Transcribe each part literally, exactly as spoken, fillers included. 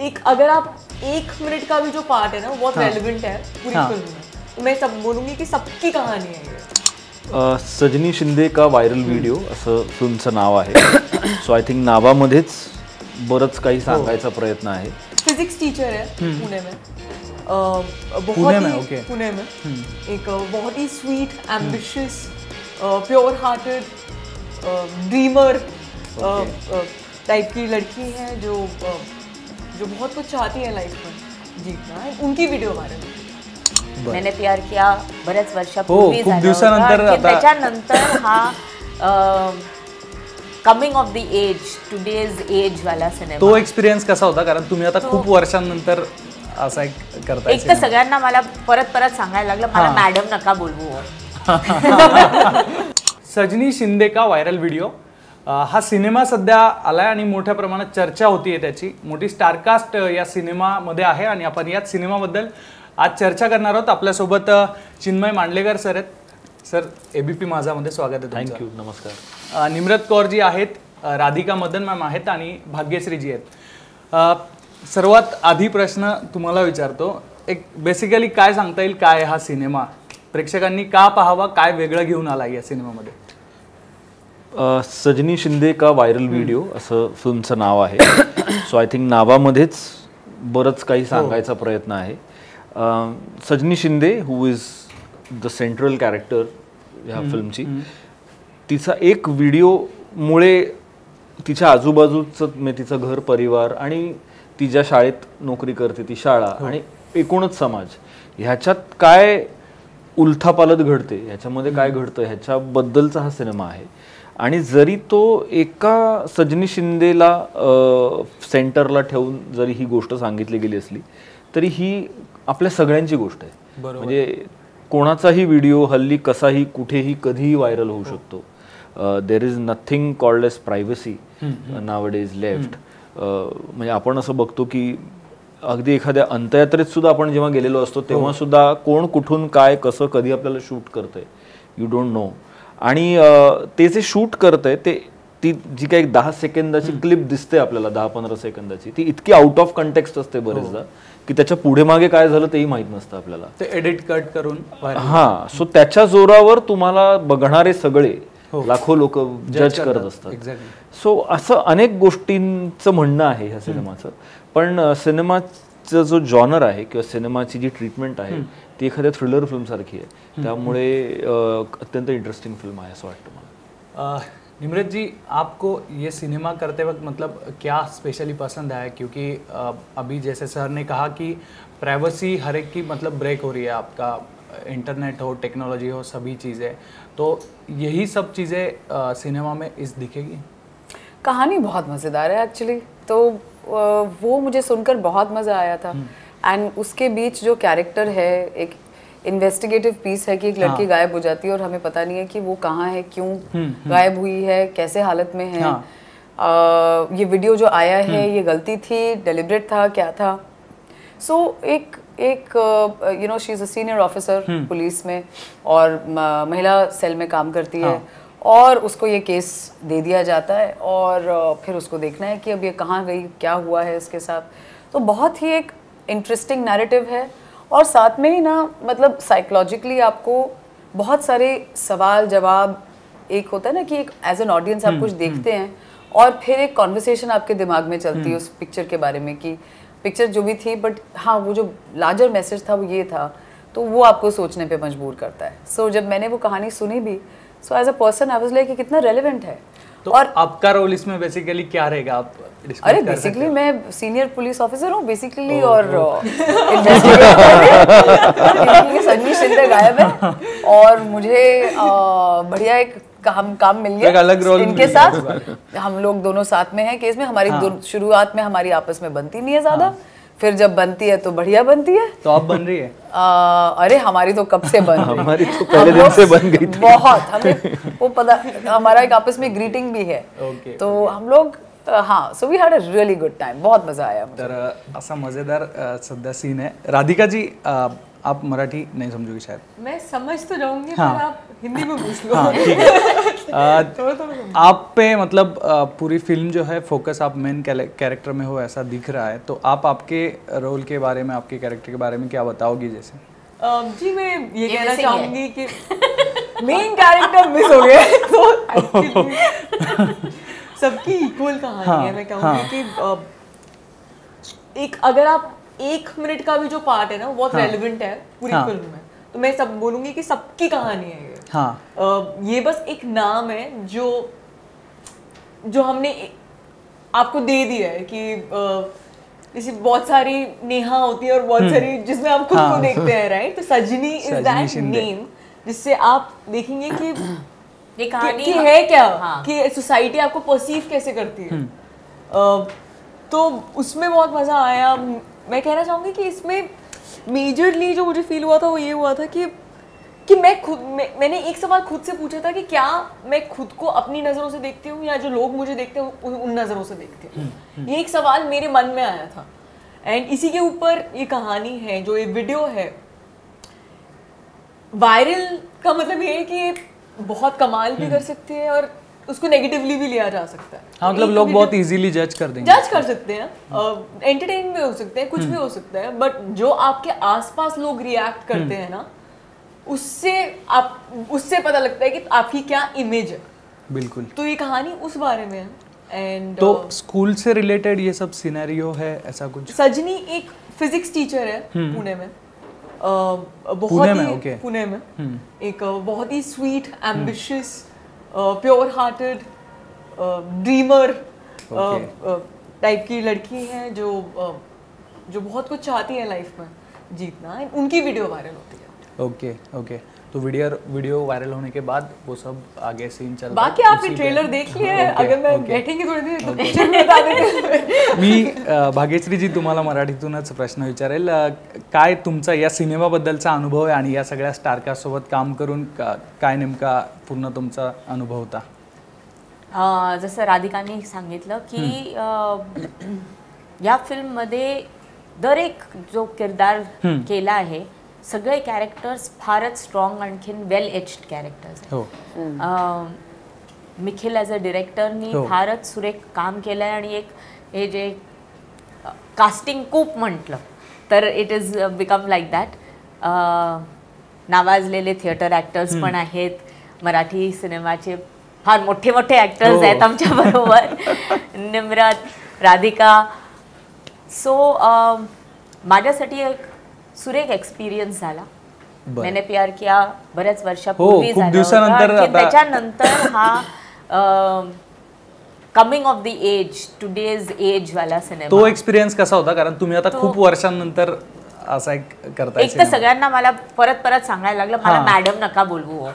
एक अगर आप एक मिनट का भी जो पार्ट है ना वो बहुत रेलेवेंट है पूरी हाँ. फिल्म में, तो मैं सब बोलूँगी कि सबकी कहानी है ये. अ, सजनी शिंदे का व्हायरल व्हिडिओ असं फिल्मचं नाव आहे. सो आय थिंक नावामध्येच बरंच काही सांगायचा प्रयत्न आहे. फिजिक्स टीचर है पुणे में, अ, बहुत पुणे में, ही okay. पुणे में एक अ, बहुत ही sweet ambitious pure hearted dreamer type की लड़की है जो अ, जो बहुत कुछ चाहती है लाइफ में जीतना है. उनकी वीडियो वायरल. मैंने प्यार किया बऱ्याच वर्षापूर्वी खूप झालं दिवसानंतर होतं. आता- त्याच्यानंतर हा coming of the age today's age वाला सिनेमा. तो एक्सपिरियन्स कसा होता, कारण तुम्ही आता खूप वर्षांनंतर असा एक करताय एक तर सगळ्यांना मला परत परत सांगायला लागलं मला मॅडम नका बोलवू. सजनी शिंदे का व्हायरल व्हिडिओ हा सिनेमा सध्या आलाय आणि मोठ्या प्रमाणात चर्चा होतीये त्याची. मोठी स्टारकास्ट या सिनेमामध्ये आहे आणि आपण याच सिनेमाबद्दल आज चर्चा करणार आहोत. आपल्यासोबत चिन्मय मांडलेकर सर आहेत. सर, एबीपी माझामध्ये स्वागत आहे. थँक्यू. नमस्कार. अ, निम्रत कौरजी आहेत, अ, राधिका मदन मॅम आहेत आणि भाग्यश्रीजी आहेत. अ, सर्वात आधी प्रश्न तुम्हाला विचारतो, एक बेसिकली काय सांगता येईल काय हा सिनेमा प्रेक्षकांनी का पाहावा, काय वेगळं घेऊन आला या सिनेमामध्ये? अ, सजनी शिंदे का व्हायरल व्हिडिओ असं फिल्मचं नाव आहे. सो आय थिंक नावामध्येच बरंच काही सांगायचा प्रयत्न आहे. अ, Sajani Shinde who is the central character ह्या फिल्मची, तिचा एक व्हिडिओमुळे तिच्या आजूबाजूचं म्हणजे तिचं घर परिवार आणि ती ज्या शाळेत नोकरी करते ती शाळा आणि एकूणच समाज ह्याच्यात काय उलथापालथ घडते, ह्याच्यामध्ये काय घडतं ह्याच्याबद्दलचा हा सिनेमा आहे. आणि जरी तो एका सजनी शिंदेला सेंटरला ठेवून जरी ही गोष्ट सांगितली गेली असली तरी ही आपल्या सगळ्यांची गोष्ट आहे. म्हणजे कोणाचाही व्हिडिओ हल्ली कसाही कुठेही कधीही व्हायरल होऊ शकतो. There is nothing called as privacy nowadays left. म्हणजे आपण असं बघतो की अगदी एखाद्या अंत्ययात्रेत सुद्धा आपण जेव्हा गेलेलो असतो तेव्हा सुद्धा कोण कुठून काय कसं कधी आपल्याला शूट करतंय यू डोंट नो. आणि ते जे शूट करतंय ते ती जी काही एक दहा सेकंदाची क्लिप दिसते आपल्याला, दहा पंधरा सेकंदाची, ती इतकी आउट ऑफ कंटेक्स्ट असते बरेचदा की त्याच्या पुढे मागे काय झालं तेही माहित नसतं आपल्याला. ते एडिट कट करून. हा. सो त्याच्या जोरावर तुम्हाला बघणारे सगळे लाखो लोक जज करत असतात. सो असं अनेक गोष्टींचं म्हणणं आहे ह्या सिनेमाचं. पण सिनेमाचा जो जॉनर आहे किंवा सिनेमाची जी ट्रीटमेंट आहे ती एखाद्या थ्रिलर फिल्म सारखी आहे. त्यामुळे अत्यंत इंटरेस्टिंग फिल्म आहे असं वाटतं मला. निम्रत जी, आपको ये सिनेमा करते वक्त मतलब क्या स्पेशली पसंद आया? क्योंकि अभी जैसे सर ने कहा कि प्राइवेसी हर एक की मतलब ब्रेक हो रही है, आपका इंटरनेट हो, टेक्नोलॉजी हो, सभी चीज़ें, तो यही सब चीज़ें सिनेमा में इस दिखेगी. कहानी बहुत मज़ेदार है एक्चुअली, तो वो मुझे सुनकर बहुत मज़ा आया था. एंड उसके बीच जो कैरेक्टर है, एक इन्वेस्टिगेटिव पीस है कि एक लड़की गायब हो जाती है और हमें पता नहीं है कि वो कहाँ है, क्यों गायब हुई है, कैसे हालत में है. आ, ये वीडियो जो आया है ये गलती थी, डेलिब्रेट था, क्या था. सो so, एक एक you know she is a senior officer police में और महिला सेल में काम करती है और उसको ये केस दे दिया जाता है और फिर उसको देखना है कि अब ये कहाँ गई, क्या हुआ है इसके साथ. तो बहुत ही एक इंटरेस्टिंग नैरेटिव है और साथ में ही ना मतलब साइकोलॉजिकली आपको बहुत सारे सवाल जवाब, एक होता है ना कि एक एज एन ऑडियंस आप कुछ देखते हैं और फिर एक कॉन्वर्सेशन आपके दिमाग में चलती है उस पिक्चर के बारे में कि पिक्चर जो भी थी बट हाँ वो जो लार्जर मैसेज था वो ये था, तो वो आपको सोचने पे मजबूर करता है. सो so, जब मैंने वो कहानी सुनी भी, so as a person I was like कि कितना रेलेवेंट है. तो और आपका रोल इसमें बेसिकली क्या रहेगा? आप अरे बेसिकली मैं सीनियर पुलिस ऑफिसर हूँ बेसिकली और इन्वेस्टिगेट क्योंकि सजनी शिंदे गायब है और मुझे बढ़िया एक काम काम मिल गया अलग रोल इनके साथ. हम लोग दोनों साथ में हैं केस में. हमारी हाँ. शुरुआत में हमारी आपस में बनती नहीं है ज्यादा. हाँ. फिर जब बनती है तो बढ़िया बनती है. तो अब बन रही है? आ, अरे हमारी तो कब से बन रही है. हमारी तो पहले दिन से बन गई थी. बहुत हमें वो पता, हमारा एक आपस में ग्रीटिंग भी है. okay, तो okay. हम लोग हाँ, so we had a really good time. बहुत मजा आया. तर असा मजेदार सध्या सीन आहे. राधिका जी, आप मराठी नहीं समझोगे शायद। मैं समझ तो जाऊंगी हाँ। पर आप हिंदी में पूछ लो। हाँ ठीक है। आ, थोड़ा थोड़ा आप पे मतलब आ, पूरी फिल्म जो है फोकस आप मेन कैरेक्टर में हो ऐसा दिख रहा है, तो आप आपके रोल के बारे में, आपके कैरेक्टर के बारे में क्या बताओगी? जैसे अम, जी मैं ये ये कहना missing चाहूंगी कि मेन कैरेक्टर मिस हो गया है, तो actually सबकी इक्वल कहानी हाँ, है। मैं कहूँगी हाँ। कि अ, एक अगर आप एक मिनट का भी जो पार्ट है ना वो बहुत हाँ, रेलिवेंट है पूरी हाँ, फिल्म में, तो मैं सब बोलूँगी कि सबकी कहानी है ये। हाँ अ, ये बस एक नाम है जो जो हमने आपको दे दिया है कि अ, जैसे बहुत सारी नेहा होती है और बहुत सारी जिसमें आप खुद हाँ। को देखते हैं, राइट? तो सजनी इज सजनी दैट शिंदे। नेम जिससे आप देखेंगे कि ये कि, कहानी कि है क्या, हाँ। कि सोसाइटी आपको परसीव कैसे करती है। अ, तो उसमें बहुत मजा आया। मैं कहना चाहूँगी कि इसमें मेजरली जो मुझे फील हुआ था वो ये हुआ था कि कि मैं खुद मैं, मैंने एक सवाल खुद से पूछा था कि क्या मैं खुद को अपनी नज़रों से देखती हूँ या जो लोग मुझे देखते हैं उन, उन नज़रों से देखते हैं। ये एक सवाल मेरे मन में आया था एंड इसी के ऊपर ये कहानी है, जो ये वीडियो है। वायरल का मतलब ये है कि ये बहुत कमाल भी कर सकती है और उसको नेगेटिवली भी लिया जा सकता है। हाँ मतलब एक लोग वीडियो- बहुत इजीली जज कर देंगे। जज कर सकते हैं, एंटरटेन भी हो सकते हैं, कुछ भी हो सकता है, बट जो आपके आसपास लोग रिएक्ट करते हैं ना, उससे आप उससे पता लगता है कि आपकी क्या इमेज है। बिल्कुल। तो ये कहानी उस बारे में है। एंड तो स्कूल से रिलेटेड ये सब सिनेरियो है ऐसा कुछ? सजनी एक फिजिक्स टीचर है पुणे में। अ, बहुत पुणे में, ही okay. पुणे में एक अ, बहुत ही sweet, ambitious, pure hearted, dreamer type की लड़की है जो अ, जो बहुत कुछ चाहती है लाइफ में जीतना। उनकी वीडियो वायरल होती है। Okay okay. तो वीडियो वीडियो वायरल होने के बाद वो सब आगे सीन चल बाकी आप ये ट्रेलर देख लिए है। Okay, अगर मैं okay. बैठेंगी थोड़ी देर तो पिक्चर में बता देते। मी अ, भाग्यश्रीजी तुम्हाला मराठीतूनच प्रश्न विचारेल। अ, काय तुमचा या सिनेमाबद्दलचा अनुभव आहे आणि या सगळ्या स्टारकास्टसोबत काम करून का- काय नेमका पूर्ण तुमचा अनुभव होता? अं, जसं राधिकाने सांगितलं की अं, या फिल्ममध्ये दर एक जो किरदार केला आहे सगळे कॅरेक्टर्स फारच स्ट्रॉंग आणखीन वेल एज्ड कॅरेक्टर्स आहेत. हो अं, मिखिल ॲज अ डिरेक्टरनी हो. फारच सुरेख काम केलं आहे आणि एक हे जे कास्टिंग खूप म्हटलं तर it is become like that. नावाजलेले थिएटर ॲक्टर्स पण आहेत, मराठी सिनेमाचे फार मोठे मोठे ॲक्टर्स हो. आहेत आमच्याबरोबर. निम्रत, राधिका. सो माझ्यासाठी एक सुरेख एक्सपिरियन्स झाला. बरं. मैंने प्यार किया बऱ्याच वर्षापूर्वी हो, खूप झालं दिवसानंतर होतं. आणखी आता- त्याच्यानंतर हा coming of the age, today's age वाला सिनेमा. तो एक्सपिरियन्स कसा होता? कारण तुम्ही आता खूप वर्षांनंतर असा एक करताय एक तर सिनेमा. सगळ्यांना मला परत परत सांगायला लागलं मला हा. मॅडम नका बोलवू हो.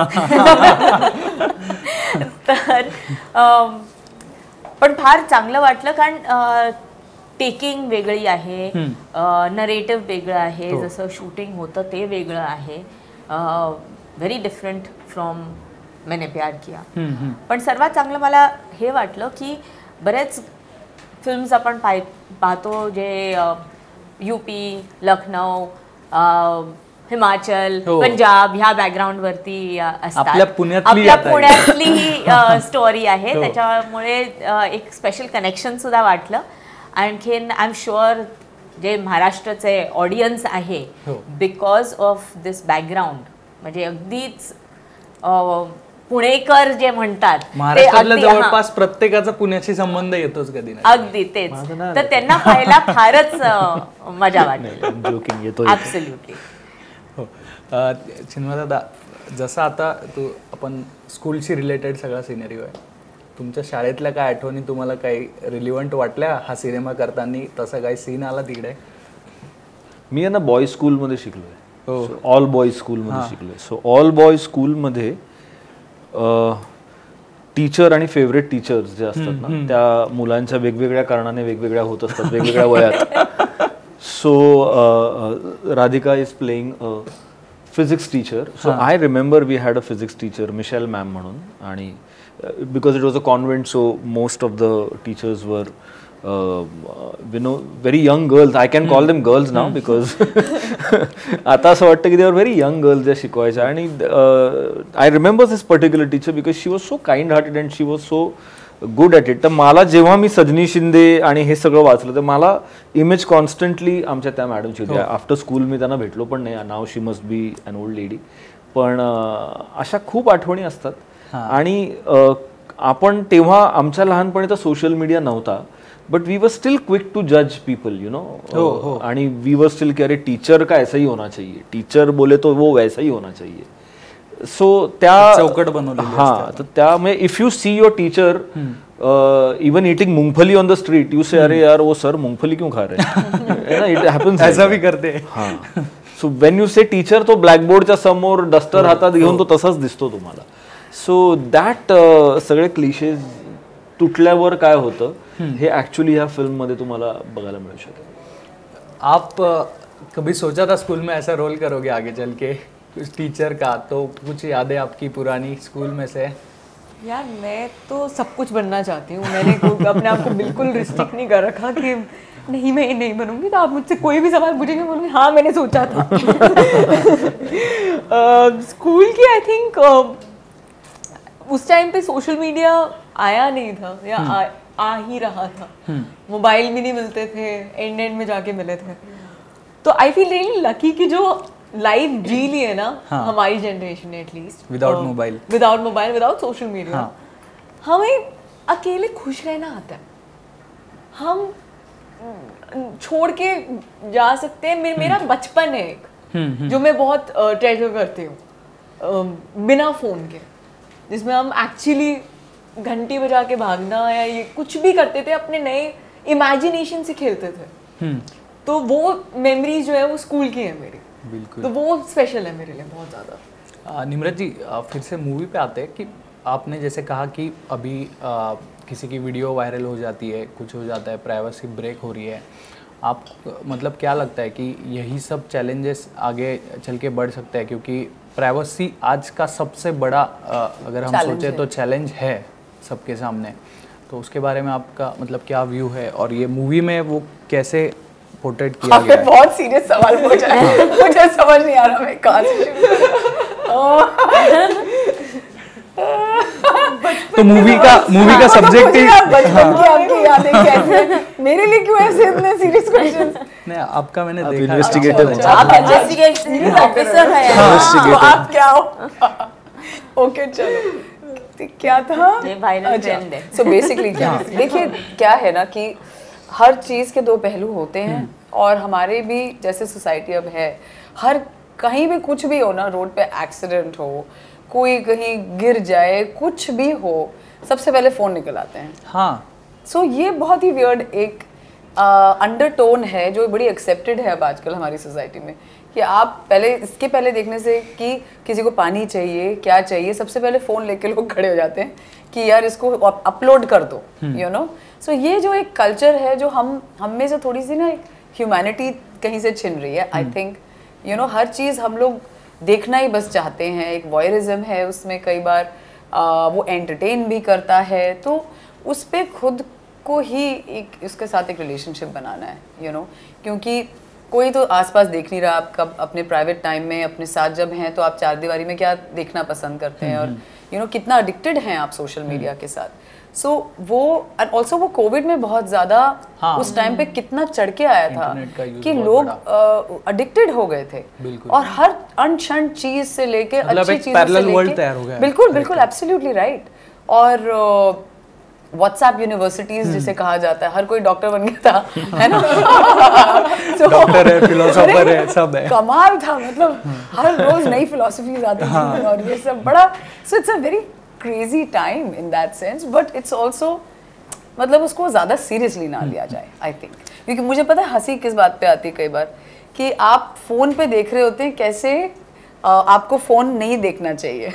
तर अम, पण फार चांगलं वाटलं कारण टेकिंग वेगळी आहे, नरेटिव्ह वेगळं आहे, हो. जसं शूटिंग होतं ते वेगळं आहे. व्हेरी डिफरंट फ्रॉम मैंने प्यार किया. हम्म, हम्म. पण सर्वात चांगलं मला हे वाटलं की बरेच फिल्म्स आपण पाय पाहतो जे यू पी, लखनौ, अ, हिमाचल, हो. पंजाब ह्या बॅकग्राऊंडवरती असतात. आपल्या पुण्यातली आपल्या आता ही. पुण्यातली ही स्टोरी आहे. हो. त्याच्यामुळे अ, एक स्पेशल कनेक्शन सुद्धा वाटलं. आणखीन आय एम शुअर जे महाराष्ट्राचे ऑडियन्स आहे हो. बिकॉज ऑफ दिस बॅकग्राऊंड म्हणजे अगदीच अ, पुणेकर जे म्हणतात ते महाराष्ट्रातल्या अगदी- हां. जवळपास प्रत्येकाचा पुण्याशी संबंध येतोच कधी ना. अगदी तेच. तर त्यांना पाहायला फारच अ, मजा वाटली. जोकिंग येतो ॲब्सोल्युटली. हो. अ, चिन्मयदादा, जसं आता तू आपण स्कूलशी रिलेटेड सगळा सिनेरिओ आहे, तुमच्या शाळेतल्या काय आठवणी तुम्हाला काही रिलिव्हंट वाटल्या हा सिनेमा करताना? तसा काही सीन आला तिकडे? मी आहे ना बॉईज स्कूलमध्ये शिकलोय. हो. ऑल बॉईज स्कूलमध्ये शिकलोय. सो ऑल बॉईज स्कूलमध्ये टीचर आणि फेवरेट टीचर्स जे असतात ना त्या मुलांच्या वेगवेगळ्या कारणाने वेगवेगळ्या होत असतात वेगवेगळ्या वयात. So Radhika is playing a physics teacher. So I remember we had a physics teacher Michelle ma'am म्हणून. आणि because it was a convent so most of the teachers वर Uh, you know, very young girls. I can call them girls now because आता असं वाटतं की they are very young girls ज्या शिकवायच्या. आणि I remember this particular teacher because she was so kind hearted and she was so good at it. तर मला जेव्हा मी सजनी शिंदे आणि हे सगळं वाचलं तर मला इमेज कॉन्स्टंटली आमच्या त्या मॅडमची होती. आफ्टर स्कूल मी त्यांना भेटलो पण नाही, नाव she must be an old lady. पण अशा खूप आठवणी असतात. आणि आपण तेव्हा आमच्या लहानपणी तर सोशल मीडिया नव्हता, but we were still quick to जज पीपल यू नो. आणि वी वर स्टिल की अरे टीचर का ऐसा ही होना चाहिए, टीचर बोले तो वो वैसा ही होना चाहिए. सो त्या चौकट बनवली. हां, तर त्यामुळे if you see your teacher even eating moongphali on the street you say अरे यार वो सर मूंगफली क्यों खा रहे हैं. इट हैपन्स ऐसा भी करते. हां. So when you say teacher तो ब्लॅकबोर्डच्या समोर डस्टर हातात घेऊन तो तसाच दिसतो तुम्हाला. सो दॅट सगळे क्लिशेज तुटल्यावर काय होतं हे ऍक्च्युअली ह्या फिल्म मध्ये तुम्हाला बघायला मिळू शकेल. आप कभी सोचा था स्कूल में ऐसा रोल करोगे आगे चल के कुछ टीचर का? तो कुछ यादें आपकी पुरानी स्कूल में से? यार मैं तो सब कुछ बनना चाहती हूँ. मैंने अपने आप को बिल्कुल रिस्ट्रिक्ट नहीं कर रखा कि नहीं मैं ये नहीं बनूंगी. तो आप मुझसे कोई भी सवाल पूछेंगे बोलूँगी हाँ मैंने सोचा था. स्कूल की आई थिंक उस टाइम पे सोशल मीडिया आया नहीं था या आ, आ ही रहा था. मोबाइल भी नहीं मिलते थे, एंड एंड में जाके मिले थे. तो आई फील रियली लकी कि जो लाइफ जी ली है ना हमारी जनरेशन ने at least without mobile without mobile without social media, हमें अकेले खुश रहना आता है. हम छोड़ के जा सकते हैं. मेरा बचपन है एक जो मैं बहुत ट्रेजर करती हूँ बिना फोन के, जिसमें हम एक्चुअली घंटी बजा के भागना या ये कुछ भी करते थे, अपने नए इमेजिनेशन से खेलते थे. तो वो मेमोरी जो है वो स्कूल की है मेरी. बिल्कुल. तो वो स्पेशल है मेरे लिए बहुत ज़्यादा. निम्रत जी फिर से मूवी पे आते हैं कि आपने जैसे कहा कि अभी आ, किसी की वीडियो वायरल हो जाती है, कुछ हो जाता है, प्राइवेसी ब्रेक हो रही है. आप मतलब क्या लगता है कि यही सब चैलेंजेस आगे चल के बढ़ सकते हैं? क्योंकि प्राइवेसी आज का सबसे बड़ा आ, अगर हम सोचें तो चैलेंज है सबके सामने. तो उसके बारे में आपका मतलब क्या व्यू है और ये मूवी में वो कैसे पोर्ट्रेट किया गया है? बहुत सीरियस सवाल पूछा है. मुझे समझ नहीं आ रहा मैं कहाँ से. तो मूवी का मूवी का सब्जेक्ट ही बचपन की आपकी यादें कैसे, मेरे लिए क्यों ऐसे इतने सीरियस क्वेश्चंस? नहीं, आपका मैंने आप देखा. इन्वेस्टिगेटर हो. आप इन्वेस्टिगेशन ऑफिसर हैं. तो आप क्या हो? ओके चलो. क्या था? ये वायरल ट्रेंड है. सो बेसिकली क्या देखिए क्या है ना कि हर चीज़ के दो पहलू होते हैं. और हमारे भी जैसे सोसाइटी अब है, हर कहीं भी कुछ भी हो ना, रोड पे एक्सीडेंट हो, कोई कहीं गिर जाए, कुछ भी हो, सबसे पहले फ़ोन निकल आते हैं. हाँ. सो so, ये बहुत ही वियर्ड एक अंडरटोन uh, है जो बड़ी एक्सेप्टेड है अब आजकल हमारी सोसाइटी में कि आप पहले इसके पहले देखने से कि किसी को पानी चाहिए, क्या चाहिए, सबसे पहले फ़ोन लेके लोग खड़े हो जाते हैं कि यार इसको अपलोड कर दो. You know. सो ये जो एक कल्चर है जो हम हम में से थोड़ी सी ना एक ह्यूमैनिटी कहीं से छिन रही है. आई थिंक यू नो हर चीज़ हम लोग देखना ही बस चाहते हैं. एक वॉयरिज्म है उसमें, कई बार आ, वो एंटरटेन भी करता है. तो उस पर खुद को ही एक उसके साथ एक रिलेशनशिप बनाना है. यू नो क्योंकि कोई तो आसपास देख नहीं रहा. आपका अपने प्राइवेट टाइम में अपने साथ जब हैं तो आप चार दीवारी में क्या देखना पसंद करते हैं और यू नो कितना एडिक्टेड हैं आप सोशल मीडिया के साथ. सो so, वो एंड ऑल्सो वो कोविड में बहुत ज़्यादा हाँ, उस टाइम पे कितना चढ़ के आया था कि लोग एडिक्टेड हो गए थे. और हर अनशन चीज़ से लेके अच्छी चीज़ से लेके बिल्कुल बिल्कुल एब्सोल्युटली राइट. और व्हाट्सएप यूनिवर्सिटीज जिसे कहा जाता है, हर कोई डॉक्टर बन गया था, है ना. डॉक्टर है, फिलोसोफर है, सब है. कमाल था. मतलब हर रोज नई फिलोसफीज आती थी और ये सब बड़ा. So it's a very crazy time in that sense, but it's also मतलब उसको ज़्यादा सीरियसली ना लिया जाए आई थिंक. क्योंकि मुझे पता है हंसी किस बात पे आती है कई बार कि आप फ़ोन पे देख रहे होते हैं कैसे Uh, आपको फोन नहीं देखना चाहिए.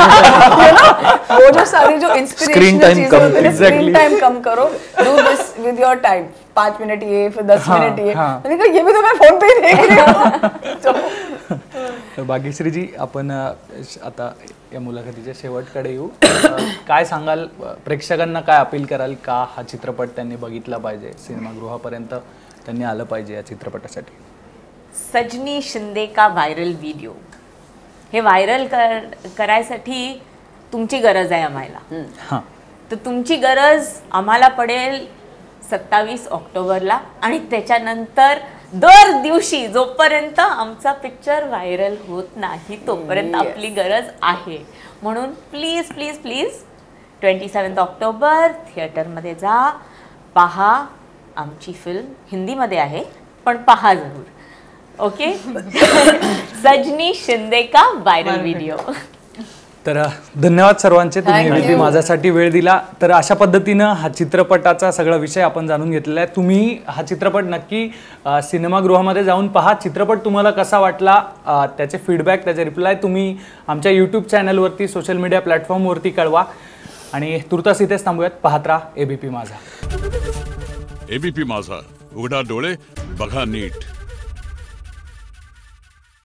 वो जो सारी जो इंस्पिरेशनल चीजें होती हैं, स्क्रीन टाइम कम करो, do this with your time, पाँच मिनिट ये फिर दस हाँ, मिनिट ये. हाँ. मैंने कहा ये भी तो मैं फोन पे ही देख रही हूँ. तो भाग्यश्री जी आपण आता या मुलाखतीच्या शेवटकडे येऊ. काय सांगाल प्रेक्षकांना, काय अपील कराल का हा चित्रपट त्यांनी बघितला पाहिजे, सिनेमागृहापर्यंत त्यांनी आलं पाहिजे या चित्रपटासाठी? सजनी शिंदे का व्हायरल व्हिडिओ. हे व्हायरल कर करायसाठी तुमची गरज आहे आम्हाला. हां तर तुमची गरज आम्हाला पडेल सत्तावीस ऑक्टोबरला आणि त्याच्यानंतर दर दिवशी जोपर्यंत आमचा पिक्चर व्हायरल होत नाही तोपर्यंत आपली गरज आहे. म्हणून please please please twenty seventh October थिएटरमध्ये जा, पहा आमची फिल्म. हिंदीमध्ये आहे पण पहा जरूर. ओके. सजनी शिंदे का व्हायरल व्हिडिओ. तर धन्यवाद सर्वांचे, तुम्ही Thank एबीपी you. माझ्यासाठी वेळ दिला. तर अशा पद्धतीनं हा चित्रपटाचा सगळा विषय आपण जाणून घेतलेला आहे. तुम्ही हा चित्रपट नक्की अ, सिनेमागृहामध्ये जाऊन पहा. चित्रपट तुम्हाला कसा वाटला अ, त्याचे फीडबॅक, त्याचे रिप्लाय तुम्ही आमच्या यूट्यूब चॅनलवरती, सोशल मीडिया प्लॅटफॉर्मवरती कळवा. आणि तुर्तास इथेच थांबूयात. पाहत राहा एबीपी माझा. एबीपी माझा, उघडा डोळे बघा नीट.